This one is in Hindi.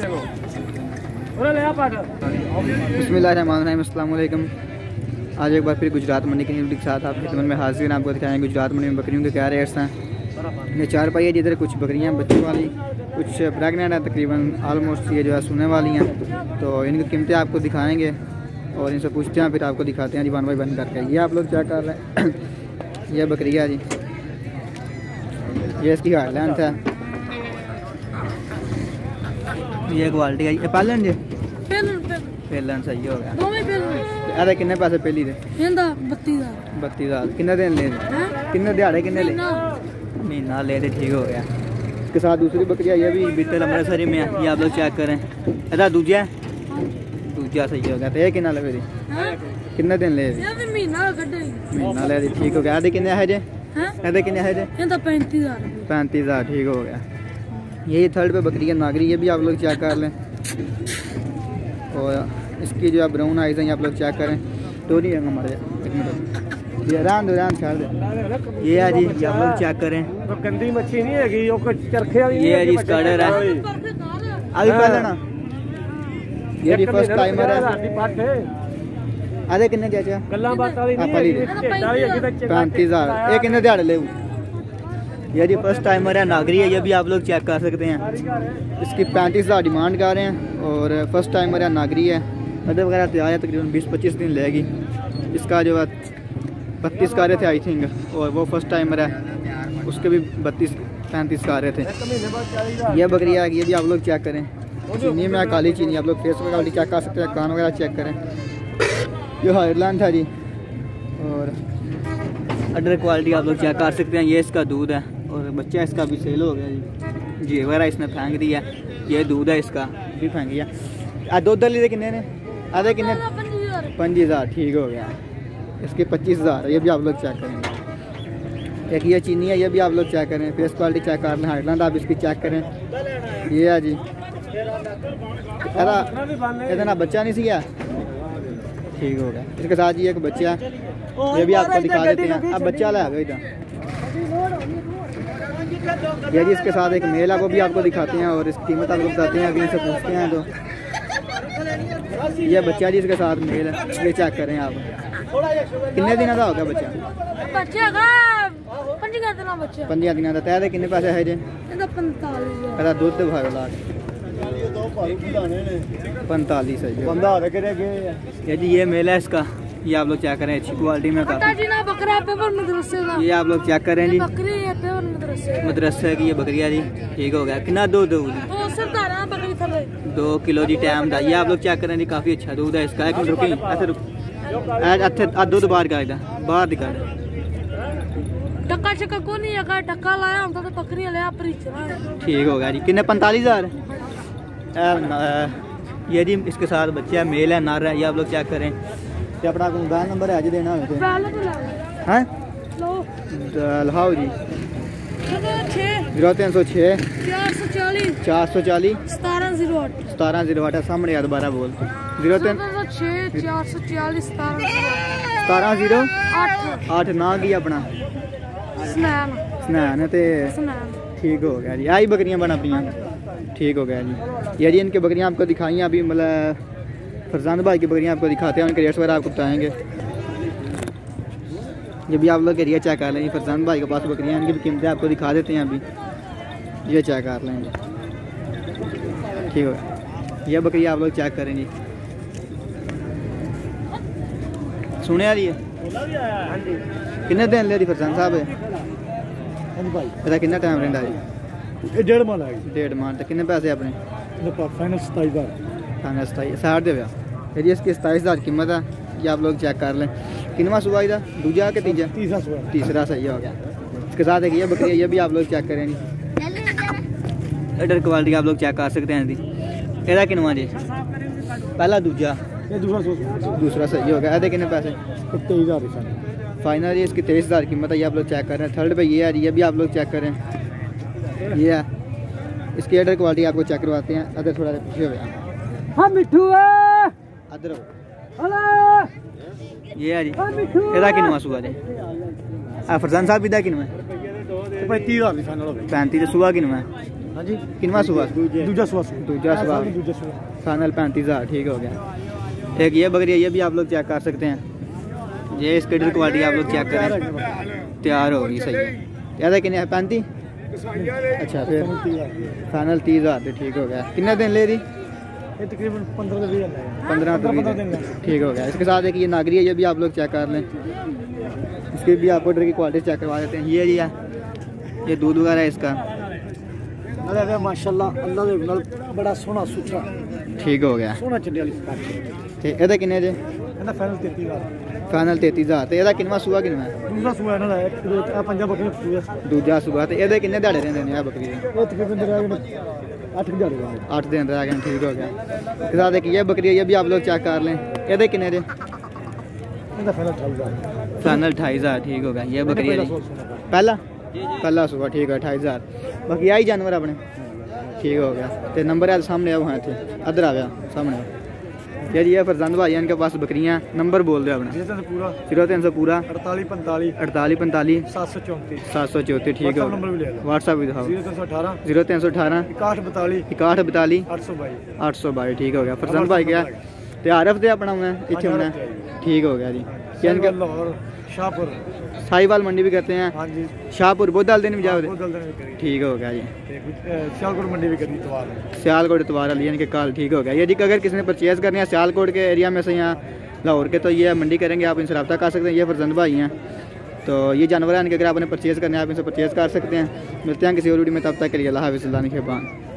बिस्मिल्लाहिर्रहमानिर्रहीम, अस्सलाम वालेकुम। आज एक बार फिर गुजरात मंडी की न्यूज़ के साथ आपकी खिदमत में हाजिर हैं। आपको दिखाएंगे गुजरात मंडी में बकरियों के क्या रेट्स हैं। ये चार पाई है जिधर कुछ बकरियां बच्चों वाली, कुछ प्रेगनेंट है, तकरीबन आलमोस्ट ये जो है सुनने वाली हैं। तो इनकी कीमतें आपको दिखाएंगे और इनसे पूछते हैं, फिर आपको दिखाते हैं जी वन बाई वन करके। ये आप लोग चेक कर रहे हैं, ये बकरिया जी, ये इसकी हाइट लेंथ है, ये क्वालिटी है। ये पालन जी पेलन सही हो गया। अरे किन्ने पैसे पहली दे? 32,000 किन्ने दिन ले? किन्ने दिहाड़े किन्ने ले? महीना ले दे, ठीक हो गया। इसके साथ दूसरी बकरियाँ ये भी बीते अमृतसरी में है, ये आप लोग चेक करें। अरे दूजा सही हो गया। तो ये किन्ना लगे? किन्ने दिन ले? महीना ले दे, ठीक हो गया। अरे किन्ने है जे? अरे किन्ने है जे? 35,000 ठीक हो गया। यही थर्ड पे बकरी है नागरी, ये भी आप लोग चेक कर लें। और इसकी जो है ब्राउन आइज हैं, आप लोग चेक करें। तो नहीं है हमारे, एक मिनट ये रान छोड़ दे। ये है जी, ये आप लोग चेक करें। तो गंदी मच्छी नहीं है, ये है जी स्कर्डर है। अभी पहले ना ये जी फर्स्ट टाइमर है। अरे किन्ने चाचा? 35,000। ये किन्ने दिहाड़े ले? ये जी फर्स्ट टाइमर है, नागरी है, ये भी आप लोग चेक कर सकते हैं। इसकी 35,000 डिमांड कर रहे हैं और फर्स्ट टाइमर है, नागरी है। अदर वगैरह तैयार है, तकरीबन 20-25 दिन लगेगी। इसका जो है 32 का रहे थे आई थिंक, और वो फर्स्ट टाइमर है, उसके भी 32-35 का रहे थे। ये बकरी है, ये भी आप लोग चेक करें। चीनी में काली चीनी, आप लोग फेस वगैरह चेक कर सकते हैं, कान वगैरह चेक करें। ये हाइडलाइन था जी, और अदर क्वालिटी आप लोग चेक कर सकते हैं। ये इसका दूध है और बच्चा इसका भी सेल हो गया जी वगैरह इसने फेंक दिया। ये दूध है इसका भी फेंक दिया। दूध लीजिए किन्ने ने? आधे किन्ने? 5,000 ठीक हो गया। इसके 25,000 ये भी आप लोग चेक करेंगे। एक ये चीनी है, ये भी आप लोग चेक करें। फेस क्वालिटी चेक कर लें, हाइडलाइन आप इसकी चेक करें। ये है जी, इतना बच्चा नहीं सी, ठीक हो गया। इसके साथ ये एक बच्चा है, ये भी आपको दिखा देते हैं। अब बच्चा लाया गया इधर, ये जी इसके साथ एक मेल है, वो भी आपको दिखाते हैं और इसकी कीमत आपको बताते हैं। अभी इनसे पूछते हैं। तो ये बच्चा जी इसके साथ मेल है, ये चेक करें आप। कितने दिन का हो गया बच्चा? 5 दिन का। तय कितने पैसे है जी? 45,000 दूध भाव ला 45 है ये जी। ये मेल है इसका, ये आप लोग चेक करें, अच्छी क्वालिटी में। ये आप लोग चेक करें जी, मदरसे की ये बकरिया जी, ठीक हो गया। कितना दूध? 2 किलो जी टाइम था। ये आप लोग चेक करें जी, काफ़ी अच्छा दूध है इसका। एक मिनट रुकी, ऐसे रुक, दूध बाहर का बाहर दिखा ठीक हो गया जी। कितने? 45,000। ये जी इसके साथ बच्चा है, मेल है, नर है, ये आप लोग चेक करें। तो अपना मोबाइल नंबर है जी देना है लहाओ जी। 0306 440 1708 सामने याद 12 बोल। 1708 ना की अपना स्नैन है। ठीक हो गया जी। आई बकरियां बना अपनी, ठीक हो गया जी। ये जी इनकी बकरियां आपको दिखाई अभी, मतलब फरजान भाई की बकरियां आपको दिखाते हैं, उनके रेट्स वगैरह आपको बताएंगे। ये भी आप लोग एरिया चेक कर लेंगे, फरजान भाई के पास बकरियां, इनकी भी कीमतें आपको दिखा देते हैं अभी, ये चेक कर लेंगे। ठीक है, ये बकरियां आप लोग चेक करेंगे। सुने आ रही है किन्ने दिन ले रही फरजान साहब? ਇਹਦਾ ਕਿੰਨਾ ਟਾਈਮ ਰਹਿੰਦਾ ਜੀ? ਇਹ 1.5 ਮਾਹ ਹੈ। 1.5 ਮਾਹ ਤੇ ਕਿੰਨੇ ਪੈਸੇ ਆਪਣੇ? फाइनल 27,000। फाइनल 27 60 दे गया। जी इसकी 27,000 कीमत है, ये आप लोग चेक कर लें। किनवा सुबह इधर? दूजा के तीजा? तीसरा सही हो गया। इसके साथ एक ये बकरी है, ये भी आप लोग चेक करेंगे। इधर क्वालिटी आप लोग चेक कर सकते हैं जी। ਇਹਦਾ किनवा जी? पहला दूजा? दूसरा सही हो गया। ਇਹਦੇ कितने पैसे? 23,000 फाइनल। इसकी 23,000 कीमत है, ये आप लोग चेक कर रहे हैं। थर्ड पे ये है, ये भी आप लोग चेक करें। ये है इसकी अदर क्वालिटी आपको चेक करवाते हैं। अदर थोड़ा पीछे हो गया। हाँ मिठू अदर ये है जी। ਇਹਦਾ किनवा सुबह जी? फरजान साहब इधर किनवा? 35,000 35 सुबह किनवा? हाँ जी किनवा सुबह दूजा सुबह फाइनल 35,000 ठीक हो गया। एक ये बकरी है, ये भी आप लोग चेक कर सकते हैं। ये इसकी क्वालिटी आप लोग चेक करें, तैयार होगी सही है। ज़्यादा कितने है 35? अच्छा फिर फाइनल 30,000 ठीक हो गया। कितने दिन ले रही? ये तकरीबन 15 दिन ठीक हो गया। इसके साथ एक ये नागरी है, ये भी आप लोग चेक कर लें। इसकी भी आपको डर की क्वालिटी चेक करवा देते हैं। ये जी है, ये दूध वगैरह है इसका माशाल्लाह अल्लाह दे नाल बड़ा सोहना सुथरा ठीक हो गया। सोहना चंडी वाली ठीक ਇਹਦਾ ਕਿੰਨੇ ਜੇ? ਇਹਦਾ फाइनल 33,000 फाइनल 33,000 ਤੇ ਇਹਦਾ ਕਿੰਨਾ ਸੂਆ ਕਿੰਨਾ ਹੈ? दूसरा सुबह ना है आ पंजाब बकरी सुबह ਦੂਜਾ ਸੂਆ ਤੇ ਇਹਦੇ ਕਿੰਨੇ ਦਿਹਾੜੇ ਰਹਿੰਦੇ ਨੇ ਆ ਬੱਕਰੀ ਦੇ? वो तकरीबन 8 दिहाड़े 8 दिन रह गए ठीक हो गया। इसके साथ एक ये बकरी है, ये भी आप लोग चेक कर लें। ਇਹਦੇ ਕਿੰਨੇ ਜੇ? ਇਹਦਾ फाइनल 28,000 फाइनल 28,000 ठीक हो गया। ये बकरी है पहला सुबह ठीक है 28,000। बाकी आई जानवर अपने ठीक हो गया। तो नंबर है सामने आओ, हाँ थे अदर आ गया सामने यार। ये फरजंद भाई इनके पास बकरियाँ, नंबर बोल दो अपना। 0300 पूरा 48 45 734 734 ठीक है। व्हाट्सअप भी दिखाओ 0318 61 42 822 ठीक हो गया। फरजंद भाई क्या तैयार हफ्ते अपना मैं इतने होना ठीक हो गया जी। शाहपुर साहिवाल मंडी भी करते हैं। हाँ जी शाहपुर बोधल दिन भी जाओ ठीक हो गया जी। सियालकोट मंडी भी करी इतवार सियालकोट इतवार वाली यानी कि कल ठीक हो गया। ये जी अगर किसी ने परचेज़ करनी है सियालकोट के एरिया में से यहाँ लाहौर के, तो ये मंडी करेंगे, आप इनसे रब्ता कर सकते हैं। ये फरजंद भाई हैं, तो ये जानवर हैं इनके, अगर आपने परचेज़ करना है आप इनसे परचेज़ कर सकते हैं। मिलते हैं किसी और वीडियो में, तब तक के लिए अल्लाह हाफ़िज़।